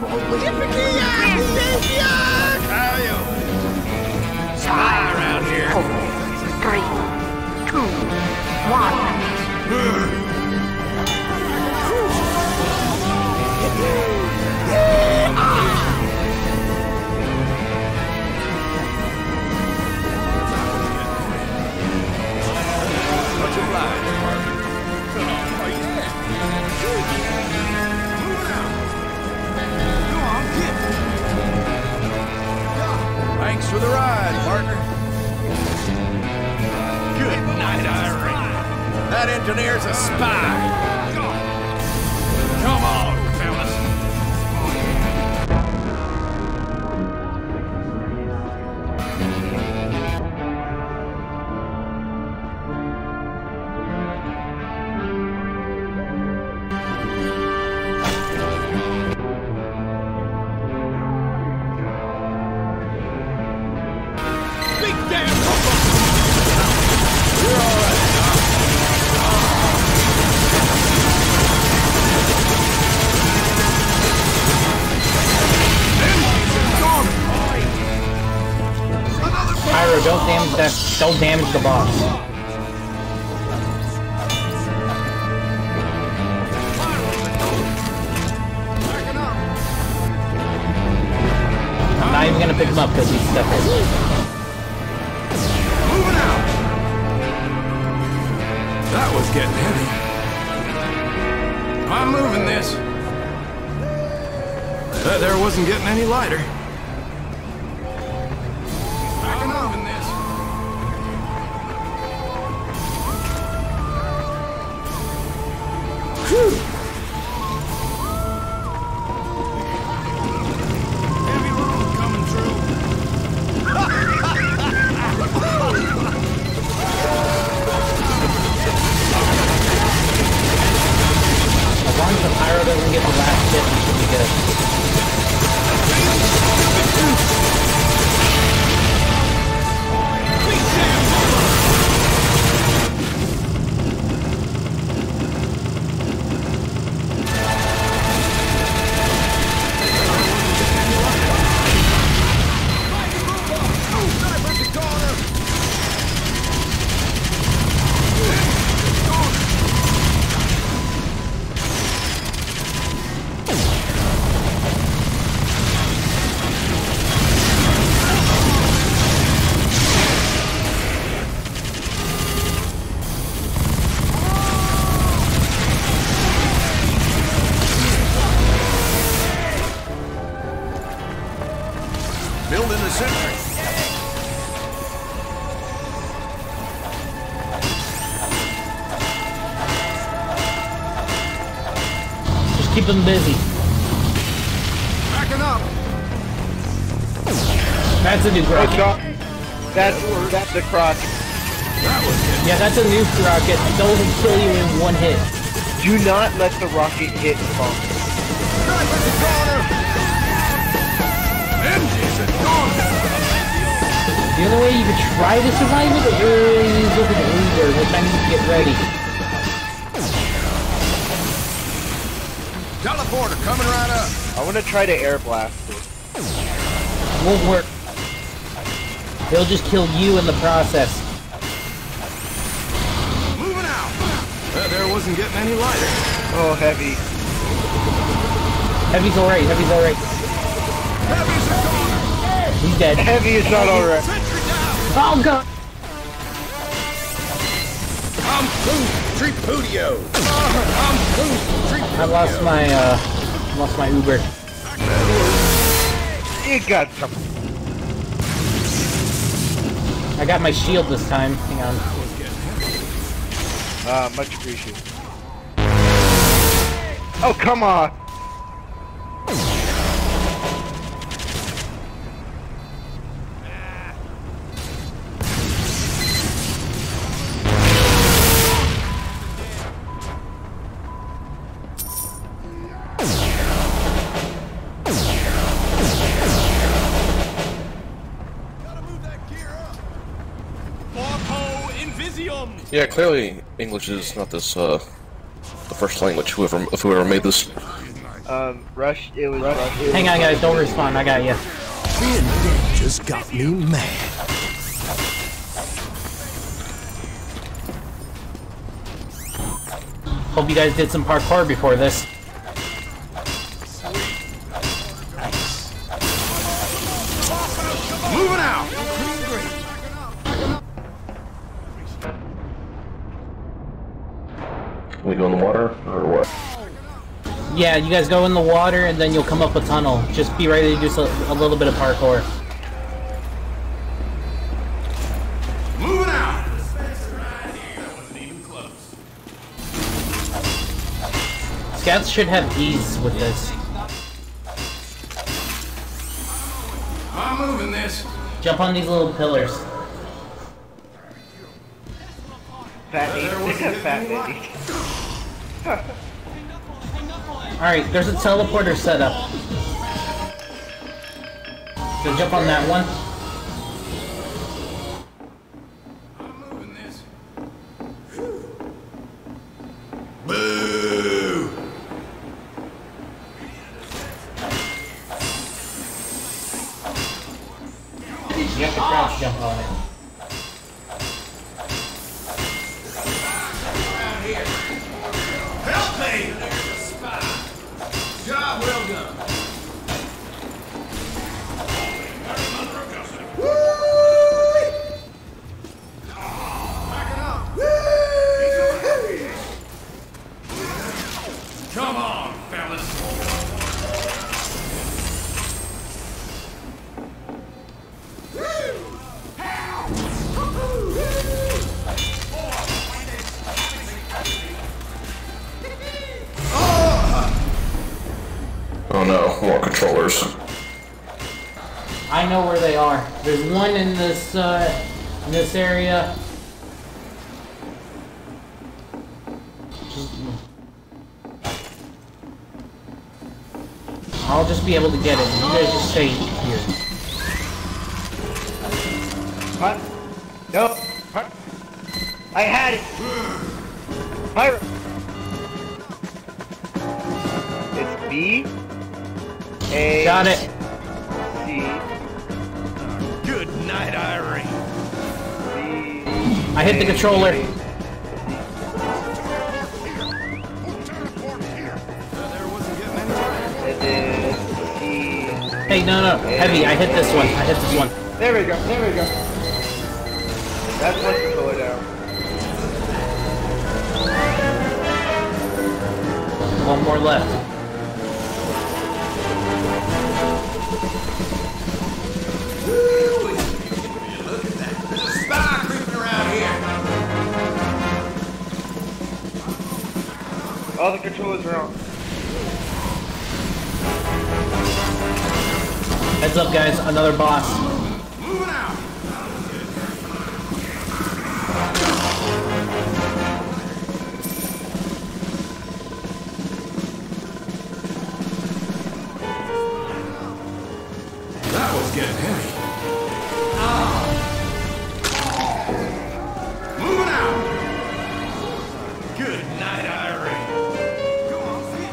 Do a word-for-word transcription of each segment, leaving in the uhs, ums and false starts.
How are you? Spy around here. Four, three, two, one. Much obliged, partner. Oh, yeah. Moving out. Go on, get. Thanks for the ride, partner. Good night, Irene. That engineer's a spy. Come on, fellas. Big damn hook. You're all right. Pyro, don't damage that. Don't damage the boss. I'm not even gonna pick him up because he's stuck in. Moving out. That was getting heavy. I'm moving this. That there wasn't getting any lighter. I'm moving this. Whew. Heavy load coming through. As long as the pyro doesn't get the last hit, we should be good. Building the sentry. Just keep them busy. Backing up. That's a new rocket. That's that's the cross. That was it. Yeah, that's a new rocket. Those will kill you in one hit. Do not let the rocket hit the bomb. Sniper's a corner. Engines are gone. The only way you could try to survive it is with an Uber, which I need to get ready. Teleporter coming right up. I want to try to air blast it. Won't work. They'll just kill you in the process. Moving out. Uh, there wasn't getting any lighter. Oh, heavy. Heavy's alright, heavy's alright. Heavy's a corner. He's dead. Heavy is not alright. Sentry down. Oh god! I'm through. Tripudio. I'm through. Tripudio. I lost my, uh, lost my Uber. You got some. I got my shield this time. Hang on. Uh, much appreciated. Oh, come on! Yeah, clearly English is not this, uh, the first language, whoever, whoever made this. Um, rush. It was rush. It Hang on, guys. Don't respawn. I got you. Being dead just got me mad. Hope you guys did some parkour before this. Moving out. We go in the water, or what? Yeah, you guys go in the water and then you'll come up a tunnel. Just be ready to do so, a little bit of parkour. Moving out. Scouts should have ease with this. I'm moving this. Jump on these little pillars. fat baby. Fat baby. Alright, there's a teleporter set up. So jump on that one. I'm moving this. Boo! You have to crouch jump on it. Help me! Job well done. Come on, fellas. Oh no, more controllers. I know where they are. There's one in this uh, in this area. I'll just be able to get it. You guys just stay here. What? No. Huh? I had it. Pirate. It's B. A. Got it. C. Good night, Irene. C. I hit the controller. There wasn't getting any time. And then C. Hey, no, no, heavy. I hit this one. I hit this one. There we go. There we go. That's one controller down. One more left. Look at that. There's a spy creeping around here. All the controllers are on. Heads up, guys. Another boss. Moving out. That was getting heavy. Ah. Moving out. Good night, Irene. Go on, see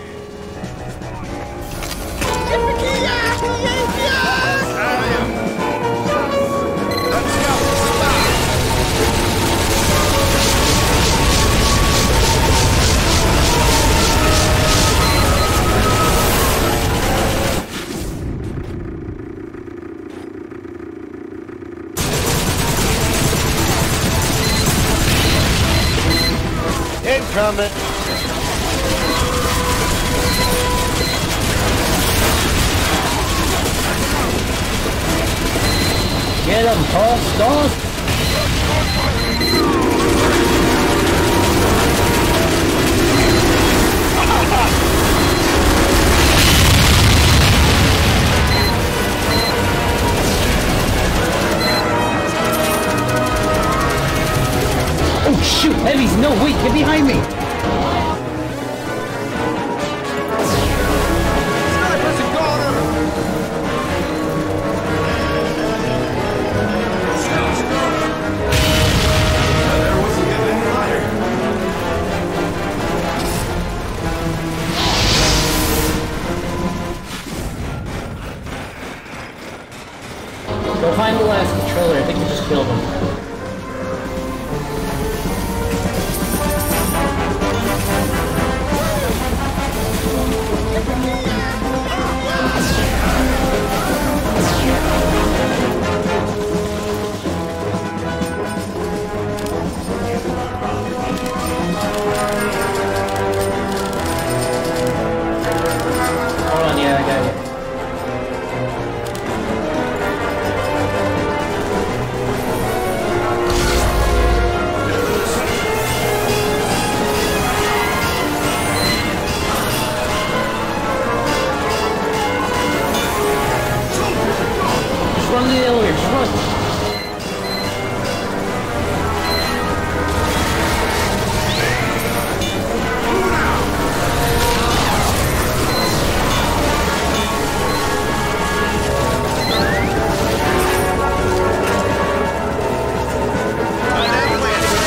Incoming. Get him, Paul. Stop. Oh shoot, heavies, no, wait, get behind me! Snipers in corner! controller. I think you just killed him. Hold on, yeah, I got it. Run to the elevator, just run!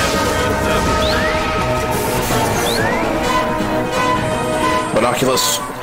Binoculars.